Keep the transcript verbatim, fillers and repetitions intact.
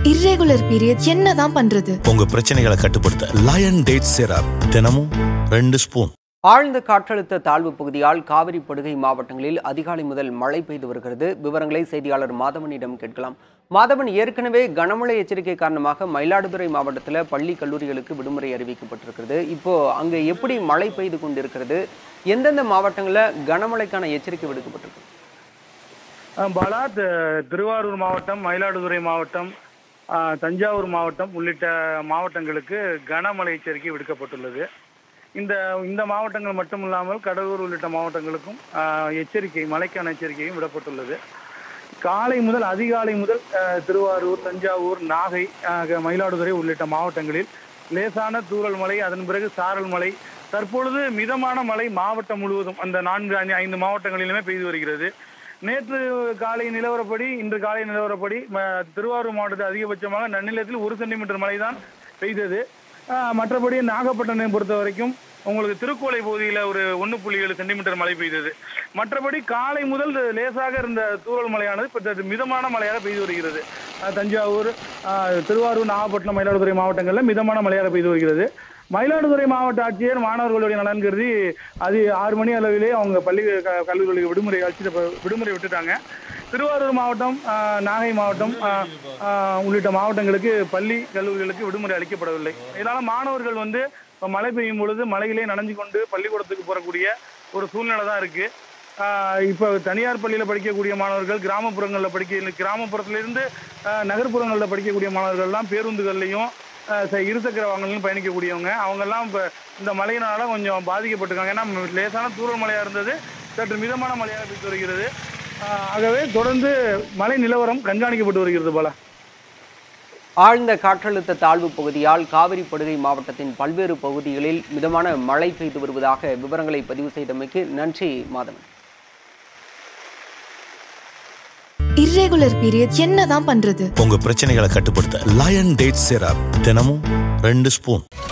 irregular periods என்னதான் பண்றது? உங்க பிரச்சனைகளை கட்டுப்படுத்த லயன் டேட் சிரப் தினமும் ரெண்டு ஸ்பூன். ஆழ்ந்த காற்றழுத்த தாழ்வு பகுதியால் காவிரி படுகை மாவட்டங்களில் அதிகாலை முதல் மழை பெய்து வருகிறது. விவரங்களை செய்தியாளர் மாதவனிடம் கேட்கலாம். மாதவன், ஏற்கனவே கனமழை எச்சரிக்கை காரணமாக மயிலாடுதுறை மாவட்டத்தில் பள்ளி கல்லூரிகளுக்கு விடுமுறை அறிவிக்கப்பட்டிருக்கிறது. இப்போ அங்கே எப்படி மழை பெய்து கொண்டிருக்கிறது? எந்தெந்த மாவட்டங்களில் கனமழைக்கான எச்சரிக்கை விடுக்கப்பட்டிருக்கு? பாலா, திருவாரூர் மாவட்டம், மயிலாடுதுறை மாவட்டம், தஞ்சாவூர் மாவட்டம் உள்ளிட்ட மாவட்டங்களுக்கு கனமழை எச்சரிக்கை விடுக்கப்பட்டுள்ளது. இந்த இந்த மாவட்டங்கள் மட்டும் இல்லாமல் கடலூர் உள்ளிட்ட மாவட்டங்களுக்கும் எச்சரிக்கை மழைக்கான எச்சரிக்கையும் விடப்பட்டுள்ளது. காலை முதல் அதிகாலை முதல் திருவாரூர், தஞ்சாவூர், நாகை, மயிலாடுதுறை உள்ளிட்ட மாவட்டங்களில் லேசான தூறல் மழை, அதன் பிறகு சாரல் மழை, தற்பொழுது மிதமான மழை மாவட்டம் முழுவதும் அந்த நான்கு ஐந்து மாவட்டங்களிலுமே பெய்து வருகிறது. நேற்று காலை நிலவரப்படி இன்று காலை நிலவரப்படி திருவாரூர் மாவட்டத்தில் அதிகபட்சமாக நன்னிலத்தில் ஒரு சென்டிமீட்டர் மழை தான் பெய்தது. மற்றபடி நாகப்பட்டினம் பொறுத்த வரைக்கும் உங்களுக்கு திருக்கோளை பகுதியில் ஒரு ஒன்று புள்ளி ஏழு சென்டிமீட்டர் மழை பெய்தது. மற்றபடி காலை முதல் லேசாக இருந்த தூறல் மழையானது இப்போ மிதமான மழையாக பெய்து வருகிறது. தஞ்சாவூர், திருவாரூர், நாகப்பட்டினம், மயிலாடுதுறை மாவட்டங்களில் மிதமான மழையாக பெய்து வருகிறது. மயிலாடுதுறை மாவட்ட ஆட்சியர் மாணவர்களுடைய நலன் கருதி அது ஆறு மணி அளவிலே அவங்க பள்ளி கல்லூரிகளுக்கு விடுமுறை அழைச்சிட்டு விடுமுறை விட்டுட்டாங்க. திருவாரூர் மாவட்டம், நாகை மாவட்டம் உள்ளிட்ட மாவட்டங்களுக்கு பள்ளி கல்லூரிகளுக்கு விடுமுறை அளிக்கப்படவில்லை. இதனால் மாணவர்கள் வந்து இப்போ மழை பெய்யும் பொழுது மழையிலே நனைஞ்சு கொண்டு பள்ளிக்கூடத்துக்கு போகக்கூடிய ஒரு சூழ்நிலை தான் இருக்குது. இப்போ தனியார் பள்ளியில் படிக்கக்கூடிய மாணவர்கள், கிராமப்புறங்களில் படிக்க கிராமப்புறத்திலிருந்து நகர்ப்புறங்களில் படிக்கக்கூடிய மாணவர்கள்லாம் பேருந்துகள்லையும் இருசக்கர வாகனங்களும் பயணிக்கக்கூடியவங்க அவங்கெல்லாம் இப்போ இந்த மழையினால கொஞ்சம் பாதிக்கப்பட்டிருக்காங்க. ஏன்னா லேசான தூறல் மழையாக இருந்தது, சற்று மிதமான மழையாக பெய்து வருகிறது. ஆகவே தொடர்ந்து மழை நிலவரம் கண்காணிக்கப்பட்டு வருகிறது. போல ஆழ்ந்த காற்றழுத்த தாழ்வு பகுதியால் காவிரி படுகை மாவட்டத்தின் பல்வேறு பகுதிகளில் மிதமான மழை பெய்து வருவதாக விவரங்களை பதிவு செய்தமைக்கு நன்றி மாதவன். irregular periods என்னதான் பண்றது? உங்க பிரச்சனைகளை கட்டுப்படுத்த லயன் டேட் சிரப் தினமும் ரெண்டு ஸ்பூன்.